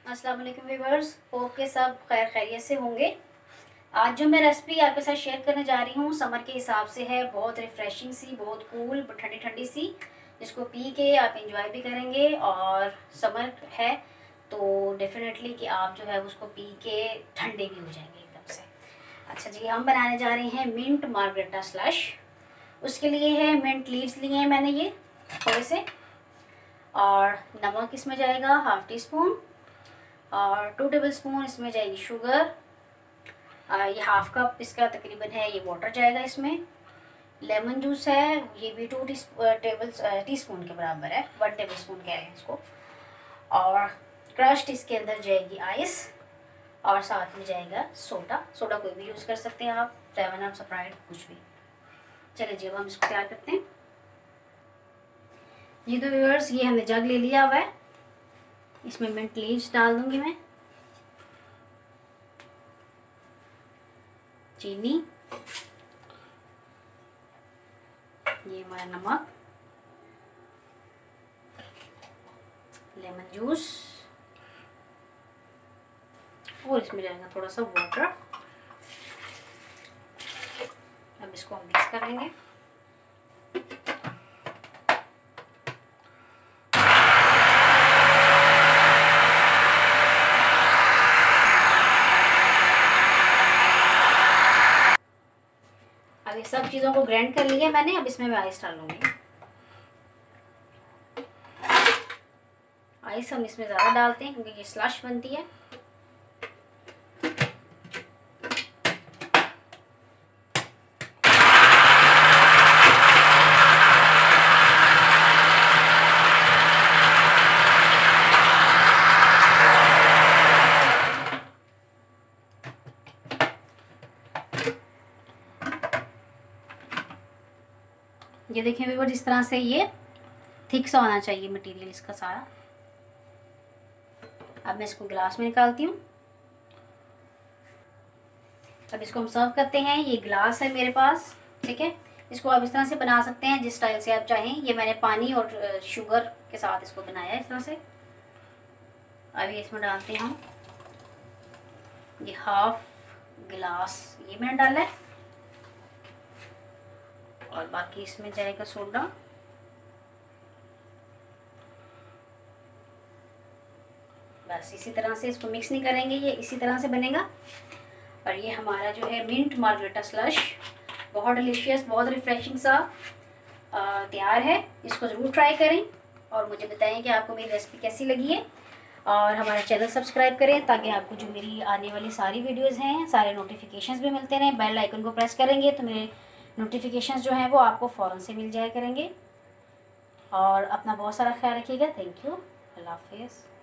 अस्सलाम वालेकुम viewers, hope के सब खैर खैरियत से होंगे। आज जो मैं रेसिपी आपके साथ शेयर करने जा रही हूँ समर के हिसाब से है, बहुत रिफ़्रेशिंग सी, बहुत कूल, ठंडी ठंडी सी, जिसको पी के आप इंजॉय भी करेंगे। और समर है तो डेफिनेटली कि आप जो है उसको पी के ठंडे भी हो जाएंगे एकदम से। अच्छा जी, हम बनाने जा रहे हैं मिंट मार्गरेटा स्लश। उसके लिए है मिंट लीव्स लिए हैं मैंने ये थोड़े से, और नमक इसमें जाएगा 1/2 टीस्पून, और 2 टेबलस्पून इसमें जाएगी शुगर। ये 1/2 कप इसका तकरीबन है, ये वाटर जाएगा इसमें। लेमन जूस है, ये भी 2 टीस्पून के बराबर है, 1 टेबलस्पून कह रहे हैं इसको। और क्रश्ड इसके अंदर जाएगी आइस, और साथ में जाएगा सोडा। सोडा कोई भी यूज़ कर सकते हैं आप, 7 अप, स्प्राइट, कुछ भी। चलिए जी, अब हम इसको तैयार करते हैं। ये तो व्यूअर्स, ये हमने जग ले लिया हुआ है, इसमें मिंट लीव्स डाल दूंगी मैं, चीनी, ये हमारा नमक, लेमन जूस, और इसमें जाएगा थोड़ा सा वाटर। अब इसको हम मिक्स करेंगे। अब ये सब चीज़ों को ग्राइंड कर लिया मैंने, अब इसमें मैं आइस डालूंगी। आइस हम इसमें ज़्यादा डालते हैं क्योंकि ये स्लश बनती है। ये देखें व्यूअर, जिस तरह से ये थिक सा होना चाहिए मटेरियल इसका सारा। अब मैं इसको गिलास में निकालती हूँ। अब इसको हम सर्व करते हैं। ये गिलास है मेरे पास, ठीक है। इसको आप इस तरह से बना सकते हैं जिस स्टाइल से आप चाहें। ये मैंने पानी और शुगर के साथ इसको बनाया है इस तरह से। अभी इसमें डालते हैं हम ये 1/2 गिलास, ये मैंने डाला है, और बाकी इसमें जाएगा सोडा। बस इसी तरह से इसको मिक्स नहीं करेंगे, ये इसी तरह से बनेगा। और ये हमारा जो है मिंट मार्गरेटा स्लश, बहुत डिलीशियस, बहुत रिफ्रेशिंग सा तैयार है। इसको ज़रूर ट्राई करें और मुझे बताएं कि आपको मेरी रेसिपी कैसी लगी है। और हमारा चैनल सब्सक्राइब करें ताकि आपको जो मेरी आने वाली सारी वीडियोस हैं, सारे नोटिफिकेशंस भी मिलते रहें। बेल आइकन को प्रेस करेंगे तो मेरे नोटिफिकेशंस जो हैं वो आपको फ़ौरन से मिल जाया करेंगे। और अपना बहुत सारा ख्याल रखिएगा। थैंक यू, अल्लाह हाफिज़।